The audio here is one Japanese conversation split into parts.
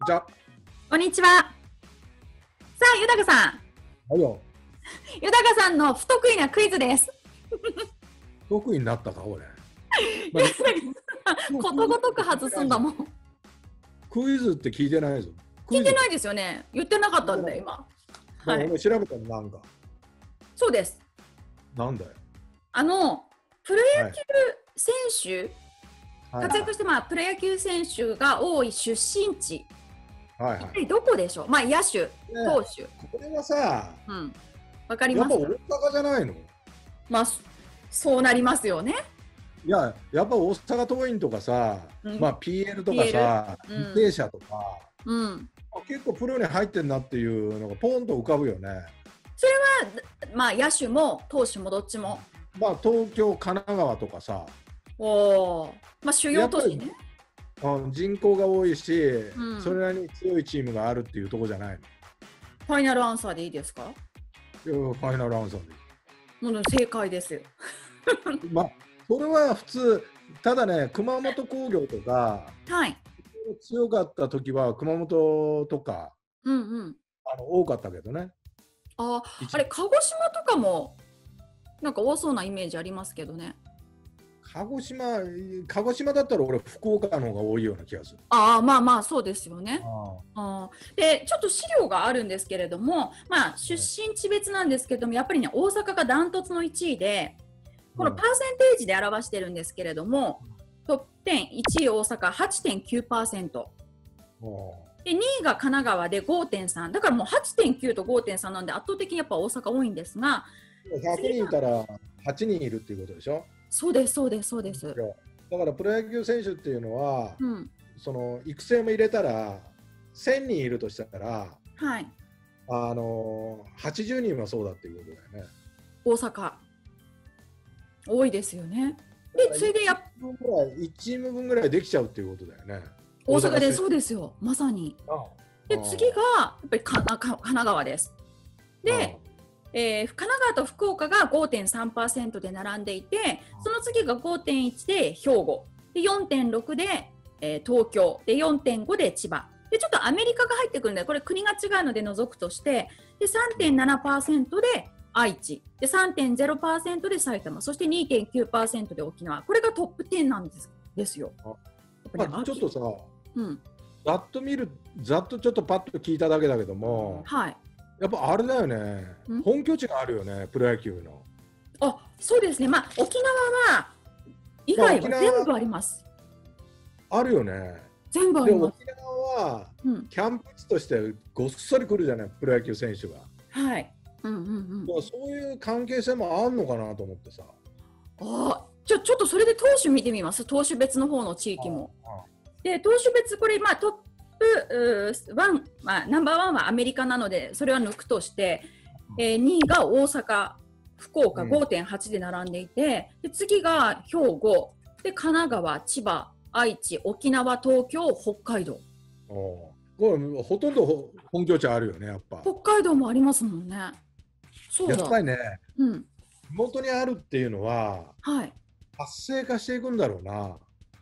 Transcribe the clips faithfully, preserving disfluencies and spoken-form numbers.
じゃあ、 こんにちは。さあ、豊さん。 はいよ。 豊さんの不得意なクイズです。 得意になったか、俺。まあ、 ことごとく外すんだもん。 クイズって聞いてないぞ。 聞いてないですよね。言ってなかったんで、今。 はい。俺調べたのなんか。 そうです。 なんだよ。 あの、プロ野球選手、 はい、 活躍して、まあ、プロ野球選手が多い出身地。 はいはい。 どこでしょう。まあ、野手、 ね、 投手。 これはさ、 うん。わかりますか。 やっぱ大阪じゃないの？ まあ、そうなりますよね。 いや、やっぱ大阪桐蔭とかさ、うん、まあ ピーエル とかさ、履正社とか、うん、結構プロに入ってんなっていうのがポンと浮かぶよね。 それは、まあ、野手も投手もどっちも。 まあ、東京、神奈川とかさ。 おー、まあ、主要都市ね。 人口が多いし、うん、それなりに強いチームがあるっていうところじゃないの？ ファイナルアンサーでいいですか？ いや、ファイナルアンサーでいい。 もう正解ですよ。 まあ、それは普通、ただね、熊本工業とか、 はい、 強かった時は熊本とか、 うんうん、 あの多かったけどね。 ああれ、鹿児島とかもなんか多そうなイメージありますけどね。 鹿児島、鹿児島だったら俺福岡の方が多いような気がする。 ああ、まあまあそうですよね。ああで、ちょっと資料があるんですけれども、まあ出身地別なんですけども、やっぱりね、大阪がダントツのいちいで、このパーセンテージで表してるんですけれども、トップじゅういちい大阪 はちてんきゅうパーセント。でにいが神奈川で ごてんさん、だからもう はちてんきゅう と ごてんさん なんで圧倒的にやっぱ大阪多いんですが、 ひゃくにんいたらはちにんいるっていうことでしょ？ そうですそうですそうです。 だからプロ野球選手っていうのは、うん、その育成も入れたらせんにんいるとしたら、 はい、 あのはちじゅうにんはそうだっていうことだよね。 大阪多いですよね。で、それでやっいちチーム分ぐらいできちゃうっていうことだよね。 大阪でそうですよ、まさに。ああで、次がやっぱりかなか神奈川です。で、えー、神奈川と福岡が ごてんさんパーセント で並んでいて、その次が ごてんいち で兵庫、で よんてんろく で、えー、東京、で よんてんご で千葉。で、ちょっとアメリカが入ってくるので、これ国が違うので除くとして、で さんてんななパーセント で愛知、で さんてんゼロパーセント で埼玉、そして にてんきゅうパーセント で沖縄。これがトップじゅうなんですですよ。 まあ、ちょっとさ、うん、ざっと見る、ざっとちょっとパッと聞いただけだけども、 はい、 やっぱあれだよね、本拠地があるよね、プロ野球の。 あ、そうですね。まあ沖縄は以外は全部あります。 あるよね。 全部あります。 で沖縄は、うん、キャンプ地としてごっそり来るじゃない、プロ野球選手が。 はい。うんうんうん。 そういう関係性もあんのかなと思ってさ。 あ、ちょちょっとそれで投手見てみます。投手別の方の地域も。ああで投手別これまあトップワン、まあナンバーワンはアメリカなのでそれは抜くとして、えー、にいが大阪、福岡 ごてんはち で並んでいて、で次が兵庫、で神奈川、千葉、愛知、沖縄、東京、北海道。 これほとんど本拠地あるよね、やっぱ。 北海道もありますもんね。 そうだ。やっぱりね、うん、地元にあるっていうのは、はい、活性化していくんだろうな。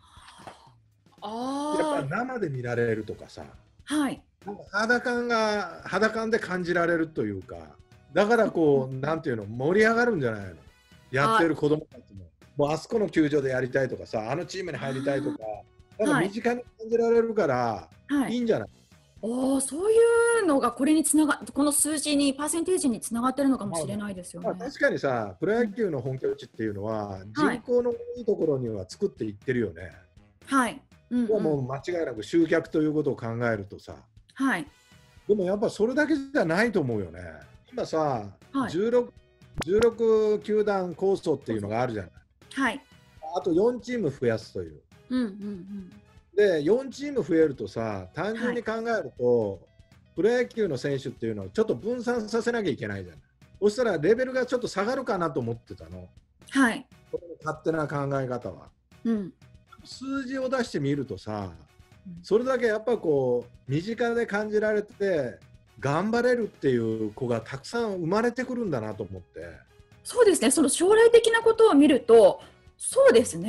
あやっぱり生で見られるとかさ、 はい、 肌感が肌感で感じられるというか、だからこうなんていうの盛り上がるんじゃないの、やってる子供たちも。もうあそこの球場でやりたいとかさ、あのチームに入りたいとか、なんか身近に感じられるから、はい、いいんじゃない？ おー、そういうのがこれにつながこの数字にパーセンテージにつながってるのかもしれないですよね。 まあまあ、確かにさ、プロ野球の本拠地っていうのは、うん、人口の多いところには作っていってるよね。はい。うんうん、もう間違いなく集客ということを考えるとさ、はい、でもやっぱそれだけじゃないと思うよね。今さ、はい、じゅうろく, じゅうろく球団構想っていうのがあるじゃない。はい、あとよんチーム増やすという。うんうんうん、でよんチーム増えるとさ、単純に考えると、はい、プロ野球の選手っていうのをちょっと分散させなきゃいけないじゃない。そしたらレベルがちょっと下がるかなと思ってたの。はい、勝手な考え方は。うん、数字を出してみるとさ、それだけやっぱこう身近で感じられて頑張れるっていう子がたくさん生まれてくるんだなと思って。 そうですね、その将来的なことを見るとそうですね。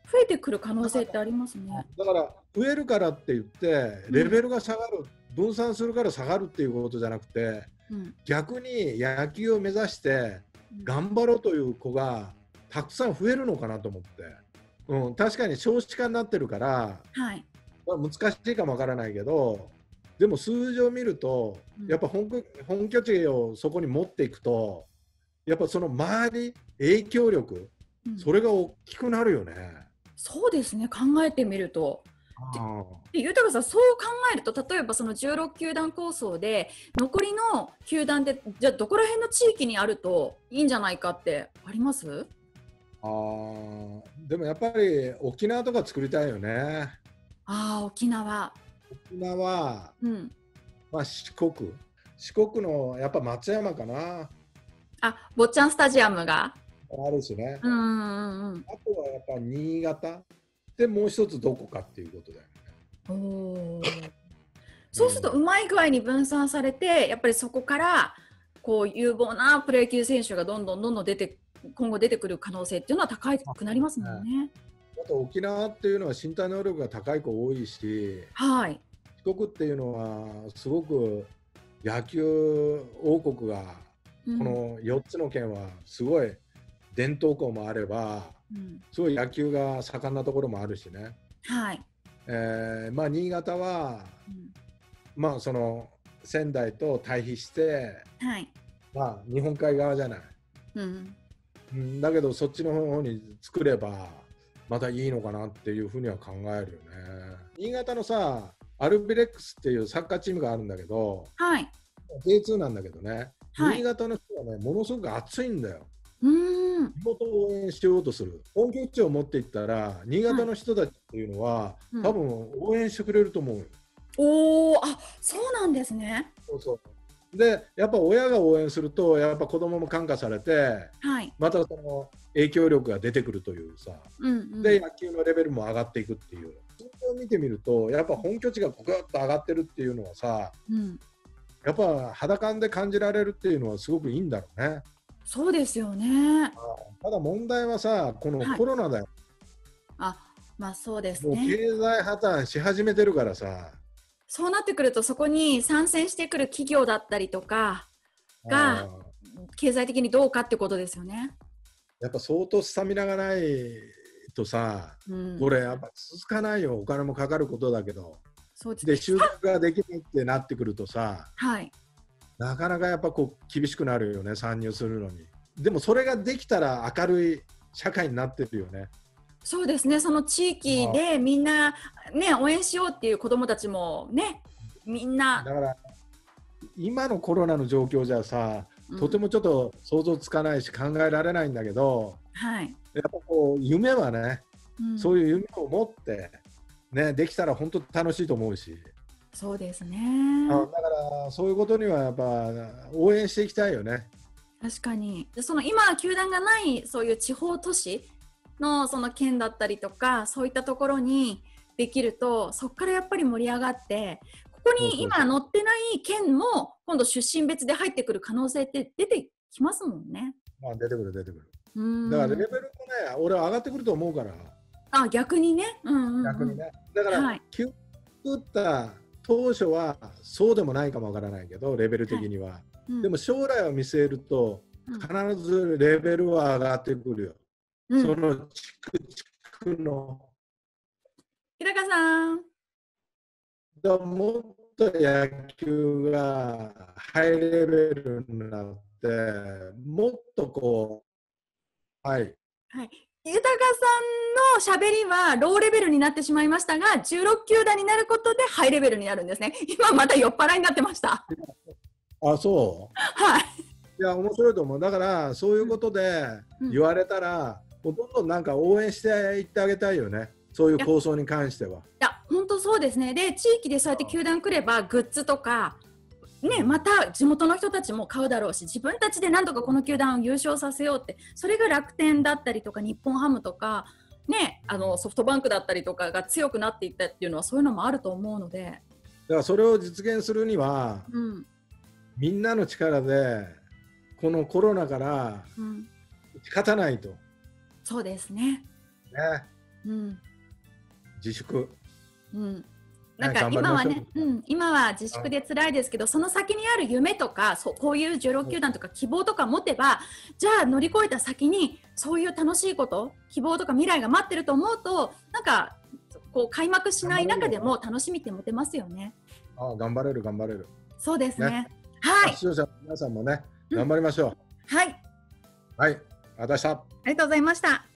増えてくる可能性ってありますね。 だから増えるからって言ってレベルが下がる、うん、分散するから下がるっていうことじゃなくて、うん、逆に野球を目指して頑張ろうという子がたくさん増えるのかなと思って、うん、確かに少子化になってるから、はい、まあ、難しいかもわからないけど、でも数字を見ると、うん、やっぱ 本, 本拠地をそこに持っていくとやっぱその周り影響力、うん、それが大きくなるよね。 そうですね、考えてみると。で豊さん、そう考えると例えばそのじゅうろく球団構想で残りの球団でじゃあどこら辺の地域にあるといいんじゃないかってあります？ あーでもやっぱり沖縄とか作りたいよね。 あー沖縄沖縄、うん、まあ四国四国のやっぱ松山かな。 あ、坊ちゃんスタジアムがあるしね。 うんうんうん、 あとはやっぱ新潟でもう一つどこかっていうことだよね。 おそうするとうまい具合に分散されて、やっぱりそこからこう有望なプロ野球選手がどんどんどんどん出て今後出てくる可能性っていうのは高くなりますもんね。 あと沖縄っていうのは身体能力が高い子多いし、はい、四国っていうのはすごく野球王国が、うん、このよっつの県はすごい伝統校もあれば、うん、すごい野球が盛んなところもあるしね。はい、えー、まあ新潟は、うん、まあその仙台と対比して、はい、まあ日本海側じゃない、うんうん、だけどそっちの方に作ればまたいいのかなっていうふうには考えるよね。新潟のさアルビレックスっていうサッカーチームがあるんだけど、はい、ジェイツー なんだけどね、はい、新潟の人はねものすごく熱いんだよ。うーん、地元を応援しようとする。本拠地を持っていったら新潟の人たちっていうのは、はい、多分応援してくれると思うよ。 おー、あ、そうなんですね。 そうそうでやっぱ親が応援するとやっぱ子供も感化されて、はい、またその影響力が出てくるというさ、うんうん、で野球のレベルも上がっていくっていう。それを見てみるとやっぱ本拠地がグッと上がってるっていうのはさ、うん、やっぱ肌感で感じられるっていうのはすごくいいんだろうね。 そうですよね。 ただ問題はさこのコロナだよ。 はい、あ、まあそうですね。 もう経済破綻し始めてるからさ。 そうなってくるとそこに参戦してくる企業だったりとかが経済的にどうかってことですよね。 やっぱ相当スタミナがないとさ、うん、これやっぱ続かないよ。お金もかかることだけど。そうですね。で収穫ができないってなってくるとさ、はい、なかなかやっぱこう厳しくなるよね、参入するのに。でもそれができたら明るい社会になってるよね。 そうですね、その地域でみんな、ね、応援しようっていう子どもたちもね、みんな。 だから今のコロナの状況じゃさ、うん、とてもちょっと想像つかないし考えられないんだけど、はい、やっぱこう夢はね、うん、そういう夢を持って、ね、できたら本当楽しいと思うし。 そうですね。 あだからそういうことにはやっぱ応援していきたいよね。 確かに。その今球団がないそういう地方都市のその県だったりとかそういったところにできるとそこからやっぱり盛り上がってここに今載ってない県も今度出身別で入ってくる可能性って出てきますもんね。 まあ出てくる出てくる。うんだからレベルもね俺は上がってくると思うから。 あ逆にね。うんうんうん、 逆にね。だから、はい、球打った当初はそうでもないかもわからないけどレベル的には、はいうん、でも将来を見据えると必ずレベルは上がってくるよ。うん、その地区地区の日高さんだもっと野球がハイレベルになってもっとこうはい、 はい、豊さんのしゃべりはローレベルになってしまいましたがじゅうろく球団になることでハイレベルになるんですね。今また酔っ払いになってました。 あそうはいいや面白いと思う。だからそういうことで言われたら、うん、どんどんなんか応援していってあげたいよね。そういう構想に関しては。いや本当そうですね。で地域でそうやって球団来ればグッズとかねまた地元の人たちも買うだろうし自分たちでなんとかこの球団を優勝させようってそれが楽天だったりとか日本ハムとかねあのソフトバンクだったりとかが強くなっていったっていうのはそういうのもあると思うので。だからそれを実現するには、うん、みんなの力でこのコロナから打ち勝たないと、うん、 そうですね。 ねうん、 自粛。 うん、なんか今はね、うん、今は自粛で辛いですけど、その先にある夢とか、そうこういうじゅうろく球団とか希望とか持てば、じゃあ乗り越えた先にそういう楽しいこと、希望とか未来が待ってると思うと、なんかこう開幕しない中でも楽しみって持てますよね。 ああ、頑張れる頑張れる。 そうですね。 ね、 はい。 視聴者の皆さんもね、頑張りましょう。 うん、はい。 はい、ありがとうございました。 ありがとうございました。